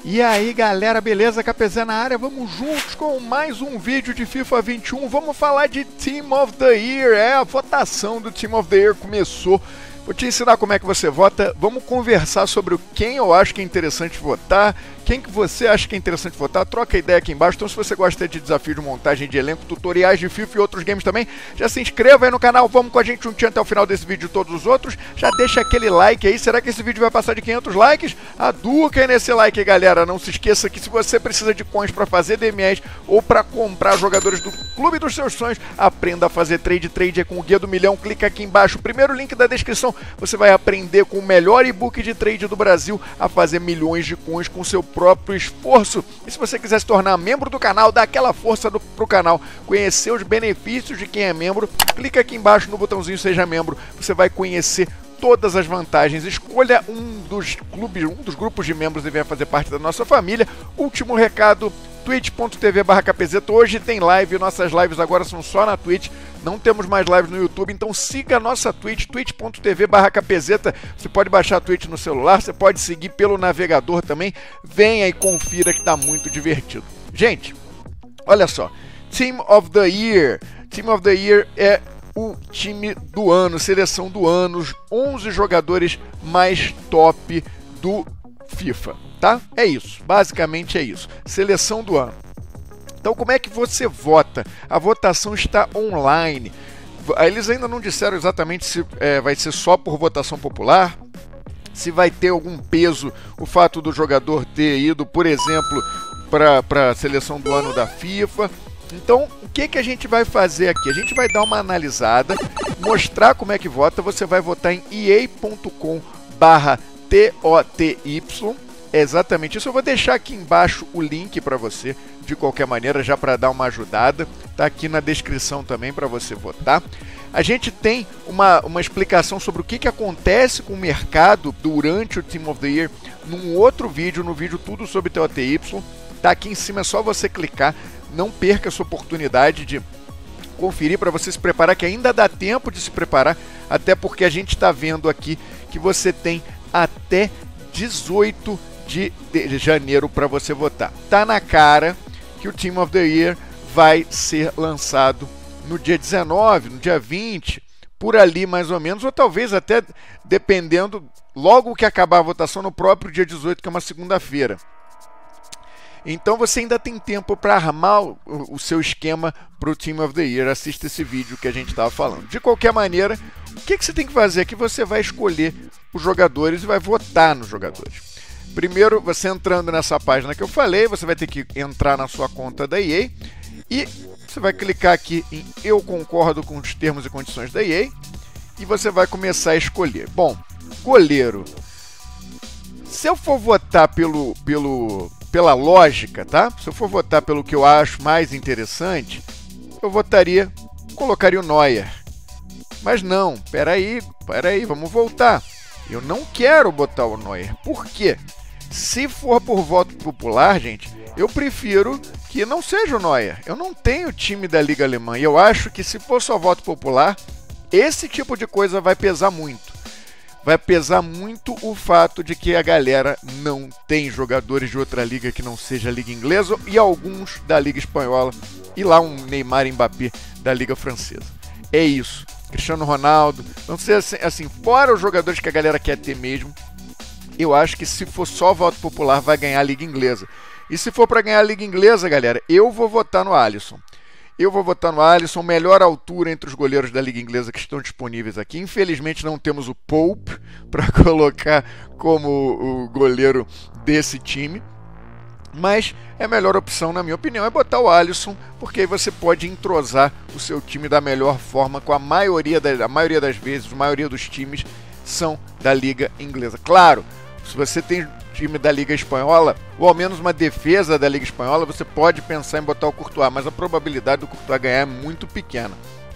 E aí galera, beleza? Capezé na área, vamos juntos com mais um vídeo de FIFA 21. Vamos falar de Team of the Year, a votação do Team of the Year começou. Vou te ensinar como é que você vota, vamos conversar sobre quem eu acho que é interessante votar, quem que você acha que é interessante votar, troca ideia aqui embaixo. Então se você gosta de desafio de montagem de elenco, tutoriais de FIFA e outros games também, já se inscreva aí no canal, vamos com a gente juntinho até o final desse vídeo e todos os outros. Já deixa aquele like aí, será que esse vídeo vai passar de 500 likes? Aduca aí nesse like aí galera, não se esqueça que se você precisa de coins para fazer DMs ou para comprar jogadores do clube dos seus sonhos, aprenda a fazer trade é com o Guia do Milhão, clica aqui embaixo, primeiro link da descrição. Você vai aprender com o melhor e-book de trade do Brasil a fazer milhões de coins com seu próprio esforço. E se você quiser se tornar membro do canal, dá aquela força pro canal, conhecer os benefícios de quem é membro, clica aqui embaixo no botãozinho Seja Membro. Você vai conhecer todas as vantagens. Escolha um dos clubes, um dos grupos de membros e venha fazer parte da nossa família. Último recado, twitch.tv/capezeta. Hoje tem live, nossas lives agora são só na Twitch, não temos mais lives no YouTube, então siga a nossa Twitch, twitch.tv/capezeta. Você pode baixar a Twitch no celular, você pode seguir pelo navegador também. Venha e confira que tá muito divertido. Gente, olha só, Team of the Year. Team of the Year é o time do ano, seleção do ano, os 11 jogadores mais top do FIFA, tá? É isso, basicamente é isso. Seleção do ano. Então como é que você vota? A votação está online. Eles ainda não disseram exatamente se vai ser só por votação popular, se vai ter algum peso o fato do jogador ter ido, por exemplo, para a seleção do ano da FIFA. Então, o que a gente vai fazer aqui? A gente vai dar uma analisada, mostrar como é que vota. Você vai votar em ea.com/TOTY. É exatamente isso. Eu vou deixar aqui embaixo o link para você, de qualquer maneira, já para dar uma ajudada. Tá aqui na descrição também para você votar. A gente tem uma explicação sobre o que acontece com o mercado durante o Team of the Year num outro vídeo, no vídeo Tudo sobre TOTY. Tá aqui em cima, é só você clicar. Não perca essa oportunidade de conferir para você se preparar, que ainda dá tempo de se preparar, até porque a gente está vendo aqui que você tem até 18 de janeiro para você votar. Tá na cara que o Team of the Year vai ser lançado no dia 19, no dia 20, por ali mais ou menos, ou talvez até, dependendo, logo que acabar a votação, no próprio dia 18, que é uma segunda-feira. Então você ainda tem tempo para armar o seu esquema para o Team of the Year. Assista esse vídeo que a gente estava falando. De qualquer maneira, o que você tem que fazer é que você vai escolher os jogadores e vai votar nos jogadores. Primeiro, você entrando nessa página que eu falei, você vai ter que entrar na sua conta da EA e você vai clicar aqui em Eu concordo com os termos e condições da EA e você vai começar a escolher. Bom, goleiro. Se eu for votar pela lógica, tá? Se eu for votar pelo que eu acho mais interessante, eu colocaria o Neuer. Mas não, peraí, vamos voltar. Eu não quero botar o Neuer. Por quê? Se for por voto popular, gente, eu prefiro que não seja o Neuer. Eu não tenho time da Liga Alemã e eu acho que se for só voto popular, esse tipo de coisa vai pesar muito. Vai pesar muito o fato de que a galera não tem jogadores de outra liga que não seja a Liga Inglesa e alguns da Liga Espanhola e lá um Neymar e Mbappé da Liga Francesa. É isso. Cristiano Ronaldo, não sei assim, fora os jogadores que a galera quer ter mesmo, eu acho que se for só voto popular vai ganhar a Liga Inglesa. E se for para ganhar a Liga Inglesa, galera, eu vou votar no Alisson. Eu vou votar no Alisson, melhor altura entre os goleiros da Liga Inglesa que estão disponíveis aqui. Infelizmente não temos o Pope para colocar como o goleiro desse time. Mas a melhor opção, na minha opinião, é botar o Alisson, porque aí você pode entrosar o seu time da melhor forma com a maioria das vezes, a maioria dos times são da Liga Inglesa. Claro, se você tem time da Liga Espanhola, ou ao menos uma defesa da Liga Espanhola, você pode pensar em botar o Courtois, mas a probabilidade do Courtois ganhar é muito pequena.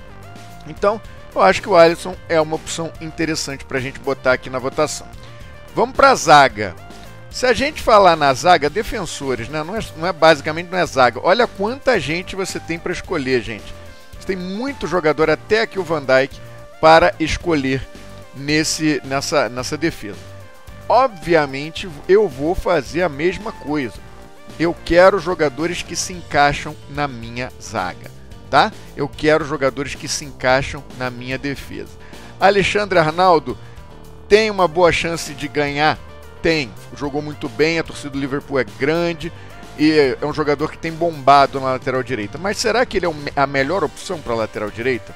Então, eu acho que o Alisson é uma opção interessante para a gente botar aqui na votação. Vamos para a zaga. Se a gente falar na zaga, defensores, né? Basicamente não é zaga. Olha quanta gente você tem para escolher, gente. Você tem muito jogador, até aqui o Van Dijk, para escolher nessa defesa. obviamente eu vou fazer a mesma coisa. Eu quero jogadores que se encaixam na minha zaga, tá? Eu quero jogadores que se encaixam na minha defesa. Alexandre Arnaldo tem uma boa chance de ganhar? Tem. Jogou muito bem, a torcida do Liverpool é grande e é um jogador que tem bombado na lateral direita. Mas será que ele é a melhor opção para a lateral direita?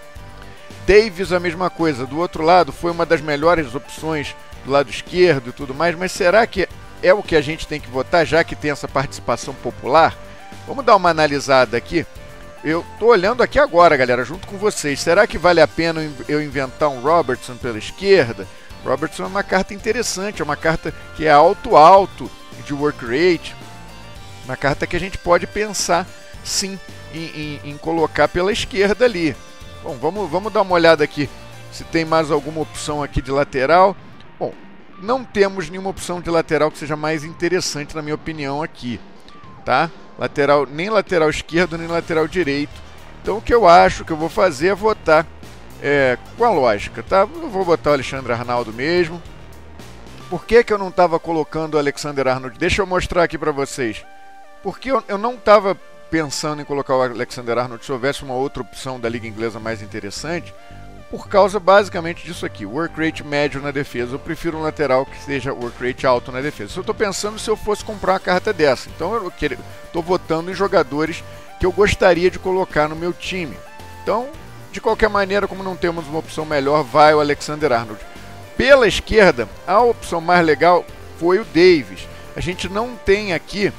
Davies, a mesma coisa. Do outro lado, foi uma das melhores opções do lado esquerdo e tudo mais, mas será que é o que a gente tem que votar, já que tem essa participação popular? Vamos dar uma analisada aqui. Eu tô olhando aqui agora, galera, junto com vocês. Será que vale a pena eu inventar um Robertson pela esquerda? Robertson é uma carta interessante, é uma carta que é alto de work rate, uma carta que a gente pode pensar, sim, em colocar pela esquerda ali. Bom, vamos dar uma olhada aqui se tem mais alguma opção aqui de lateral. Bom, não temos nenhuma opção de lateral que seja mais interessante, na minha opinião, aqui, tá? Lateral, nem lateral esquerdo, nem lateral direito. Então o que eu acho que eu vou fazer é votar com a lógica, tá? Eu vou botar o Alexandre Arnaldo mesmo. Por que eu não estava colocando o Alexander Arnold? Deixa eu mostrar aqui para vocês. Porque eu não estava pensando em colocar o Alexander Arnold se houvesse uma outra opção da Liga Inglesa mais interessante, por causa basicamente disso aqui, work rate médio na defesa. Eu prefiro um lateral que seja work rate alto na defesa. Eu estou pensando se eu fosse comprar uma carta dessa. Então eu estou votando em jogadores que eu gostaria de colocar no meu time. Então, de qualquer maneira, como não temos uma opção melhor, vai o Alexander Arnold. Pela esquerda, a opção mais legal foi o Davies. A gente não tem aqui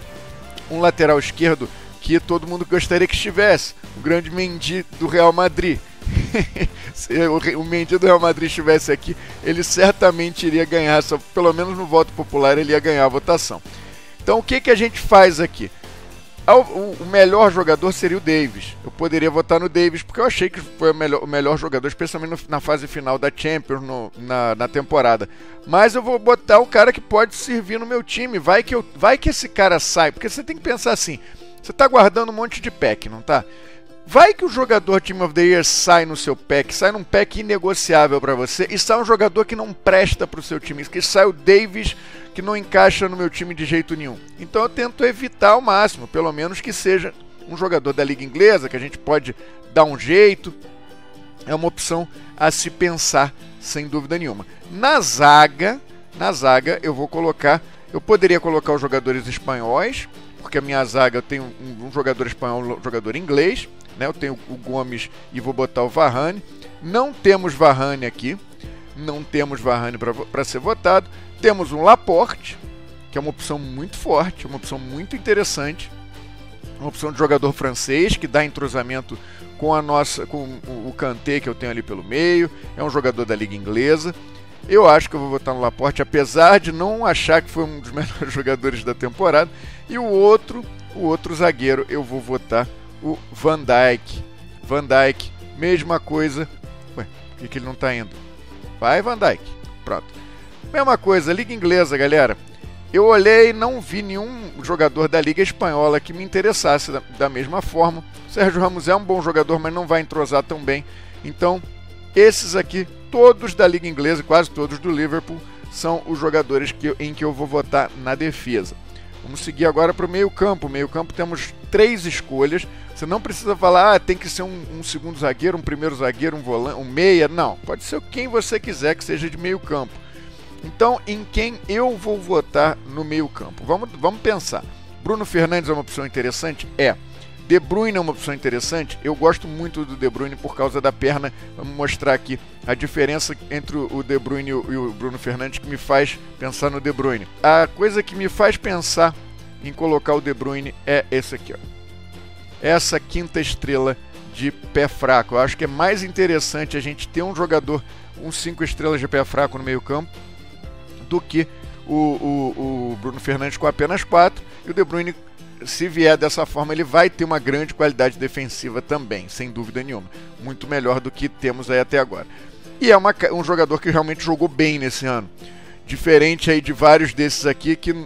um lateral esquerdo que todo mundo gostaria que estivesse, o grande Mendy do Real Madrid. Se o Mendy do Real Madrid estivesse aqui, ele certamente iria ganhar, pelo menos no voto popular ele ia ganhar a votação. Então o que a gente faz aqui? O melhor jogador seria o Davies. Eu poderia votar no Davies porque eu achei que foi o melhor jogador, especialmente na fase final da Champions na temporada. Mas eu vou botar o cara que pode servir no meu time. Vai que esse cara sai, porque você tem que pensar assim, você está guardando um monte de pack, não tá? Vai que o jogador Team of the Year sai no seu pack, sai num pack inegociável para você e sai um jogador que não presta para o seu time, que sai o Davies que não encaixa no meu time de jeito nenhum. Então eu tento evitar ao máximo, pelo menos que seja um jogador da Liga Inglesa, que a gente pode dar um jeito. É uma opção a se pensar, sem dúvida nenhuma. Na zaga eu poderia colocar os jogadores espanhóis, porque a minha zaga eu tenho um jogador espanhol, um jogador inglês, né? Eu tenho o Gomes e vou botar o Varane. Não temos Varane aqui, não temos Varane para ser votado. Temos um Laporte, que é uma opção muito forte, uma opção muito interessante, uma opção de jogador francês que dá entrosamento com o Kanté que eu tenho ali pelo meio. É um jogador da Liga Inglesa. Eu acho que eu vou votar no Laporte, apesar de não achar que foi um dos melhores jogadores da temporada. E o outro zagueiro, eu vou votar o Van Dijk. Van Dijk, mesma coisa. Ué, por que ele não está indo? Vai, Van Dijk. Pronto. Mesma coisa, Liga Inglesa, galera. Eu olhei e não vi nenhum jogador da Liga Espanhola que me interessasse da mesma forma. O Sérgio Ramos é um bom jogador, mas não vai entrosar tão bem. Então, esses aqui, todos da Liga Inglesa, quase todos do Liverpool, são os jogadores em que eu vou votar na defesa. Vamos seguir agora para o meio-campo. Meio-campo temos 3 escolhas. Você não precisa falar, tem que ser um segundo zagueiro, um primeiro zagueiro, um volante, um meia. Não, pode ser quem você quiser que seja de meio-campo. Então, em quem eu vou votar no meio-campo? Vamos pensar. Bruno Fernandes é uma opção interessante? É. De Bruyne é uma opção interessante? Eu gosto muito do De Bruyne por causa da perna. Vamos mostrar aqui a diferença entre o De Bruyne e o Bruno Fernandes que me faz pensar no De Bruyne. A coisa que me faz pensar em colocar o De Bruyne é esse aqui, ó. Essa quinta estrela de pé fraco. Eu acho que é mais interessante a gente ter um jogador, 5 estrelas de pé fraco no meio campo, do que o Bruno Fernandes com apenas 4. E o De Bruyne, se vier dessa forma, ele vai ter uma grande qualidade defensiva também, sem dúvida nenhuma. Muito melhor do que temos aí até agora. E é um jogador que realmente jogou bem nesse ano. Diferente aí de vários desses aqui que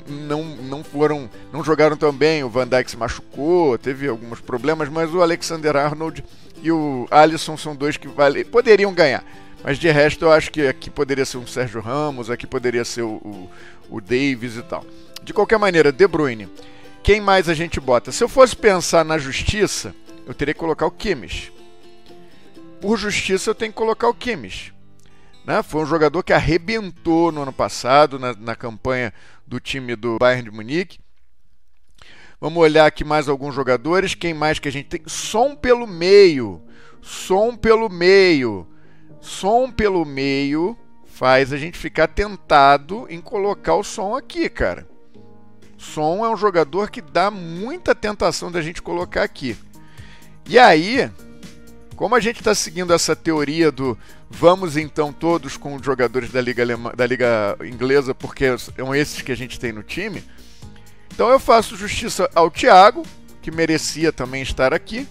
não jogaram tão bem. O Van Dijk se machucou, teve alguns problemas, mas o Alexander Arnold e o Alisson são dois que poderiam ganhar. Mas de resto eu acho que aqui poderia ser um Sérgio Ramos, aqui poderia ser o Davies e tal. De qualquer maneira, De Bruyne. Quem mais a gente bota? Se eu fosse pensar na justiça, eu teria que colocar o Kimmich. Por justiça eu tenho que colocar o Kimmich. Né? Foi um jogador que arrebentou no ano passado, na campanha do time do Bayern de Munique. Vamos olhar aqui mais alguns jogadores. Quem mais que a gente tem? Som pelo meio. Som pelo meio. Som pelo meio faz a gente ficar tentado em colocar o Som aqui, cara. Som é um jogador que dá muita tentação da gente colocar aqui. E aí, como a gente está seguindo essa teoria do vamos então todos com os jogadores da Liga Inglesa, porque são esses que a gente tem no time, então eu faço justiça ao Thiago, que merecia também estar aqui,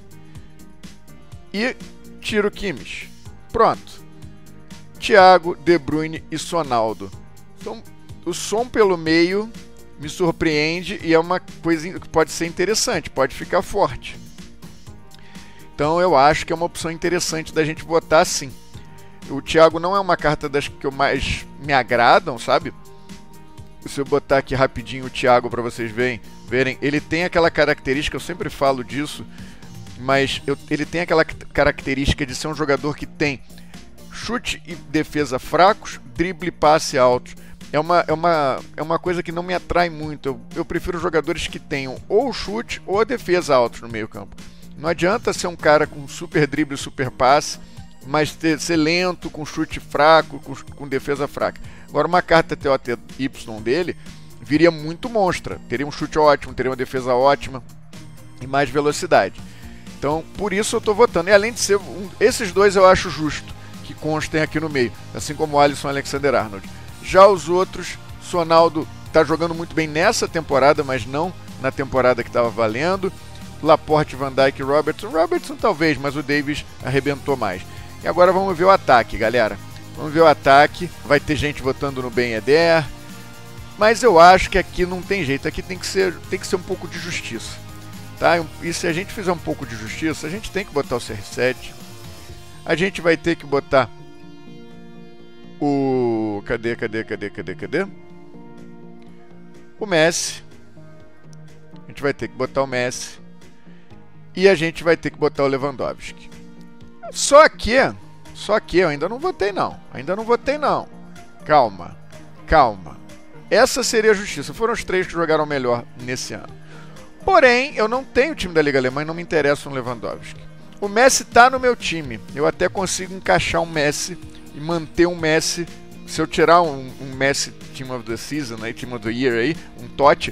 e tiro o Kimmich. Pronto. Thiago, De Bruyne e Sonaldo. Então, o Som pelo meio me surpreende e é uma coisa que pode ser interessante, pode ficar forte. Então eu acho que é uma opção interessante da gente botar sim. O Thiago não é uma carta das que eu mais me agradam, sabe? Se eu botar aqui rapidinho o Thiago para vocês verem, ele tem aquela característica, eu sempre falo disso, mas ele tem aquela característica de ser um jogador que tem chute e defesa fracos, drible e passe altos. É uma coisa que não me atrai muito. Eu prefiro jogadores que tenham ou chute ou a defesa altos no meio campo. Não adianta ser um cara com super drible e super passe, mas ser lento, com chute fraco, com defesa fraca. Agora uma carta TOTY dele viria muito monstra. Teria um chute ótimo, teria uma defesa ótima e mais velocidade. Então, por isso eu estou votando. E além de ser esses dois eu acho justo que constem aqui no meio, assim como o Alisson e Alexander-Arnold. Já os outros, Sonaldo está jogando muito bem nessa temporada, mas não na temporada que estava valendo. Laporte, Van Dijk e Robertson talvez, mas o Davies arrebentou mais. E agora vamos ver o ataque, galera. Vamos ver o ataque. Vai ter gente votando no Ben Yedder, mas eu acho que aqui não tem jeito. Aqui tem que ser um pouco de justiça, tá? E se a gente fizer um pouco de justiça, a gente tem que botar o CR7. A gente vai ter que botar o... Cadê? O Messi. A gente vai ter que botar o Messi. E a gente vai ter que botar o Lewandowski. Só que eu ainda não votei não. Calma. Essa seria a justiça. Foram os três que jogaram melhor nesse ano. Porém, eu não tenho o time da Liga Alemã e não me interessa um Lewandowski. O Messi tá no meu time. Eu até consigo encaixar um Messi e manter um Messi. Se eu tirar um Messi Team of the Season, aí, Team of the Year aí, um TOTY,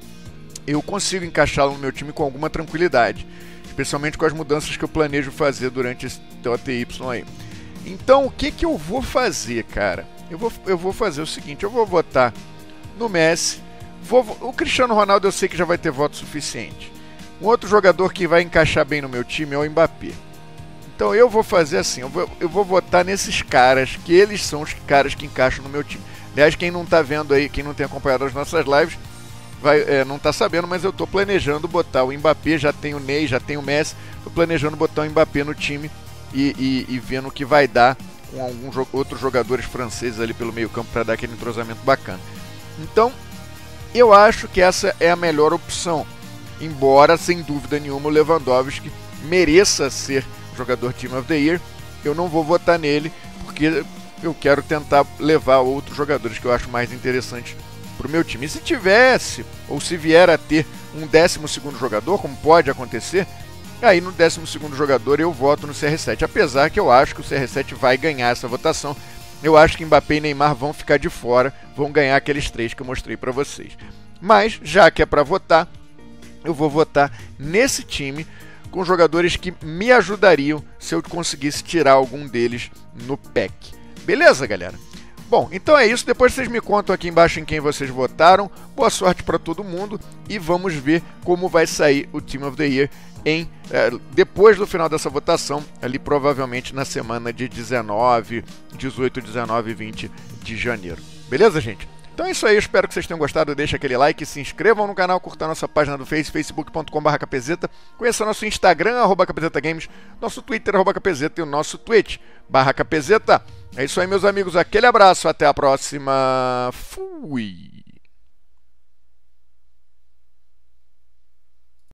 eu consigo encaixá-lo no meu time com alguma tranquilidade. Especialmente com as mudanças que eu planejo fazer durante esse TOTY aí. Então, o que eu vou fazer, cara? Eu vou fazer o seguinte, eu vou votar no Messi. O Cristiano Ronaldo eu sei que já vai ter voto suficiente. Um outro jogador que vai encaixar bem no meu time é o Mbappé. Então eu vou fazer assim, eu vou votar nesses caras, que eles são os caras que encaixam no meu time. Aliás, quem não tá vendo aí, quem não tem acompanhado as nossas lives, não tá sabendo, mas eu tô planejando botar o Mbappé, já tem o Ney, já tem o Messi, tô planejando botar o Mbappé no time e vendo o que vai dar com alguns outros jogadores franceses ali pelo meio campo para dar aquele entrosamento bacana. Então, eu acho que essa é a melhor opção, embora, sem dúvida nenhuma, o Lewandowski mereça ser jogador Team of the Year. Eu não vou votar nele, porque eu quero tentar levar outros jogadores que eu acho mais interessantes para o meu time. E se tivesse, ou se vier a ter um 12º jogador, como pode acontecer, aí no 12º jogador eu voto no CR7, apesar que eu acho que o CR7 vai ganhar essa votação. Eu acho que Mbappé e Neymar vão ficar de fora, vão ganhar aqueles 3 que eu mostrei para vocês. Mas, já que é para votar, eu vou votar nesse time com jogadores que me ajudariam se eu conseguisse tirar algum deles no pack. Beleza, galera? Bom, então é isso. Depois vocês me contam aqui embaixo em quem vocês votaram. Boa sorte para todo mundo e vamos ver como vai sair o Team of the Year depois do final dessa votação, ali provavelmente na semana de 18, 19 e 20 de janeiro. Beleza, gente? Então é isso aí, eu espero que vocês tenham gostado. Deixa aquele like, se inscrevam no canal, curtam a nossa página do Face, facebook.com/capezeta. Conheça nosso Instagram, @capezetagames, nosso Twitter, @capezeta, e o nosso Twitch, /capezeta. É isso aí, meus amigos, aquele abraço, até a próxima. Fui!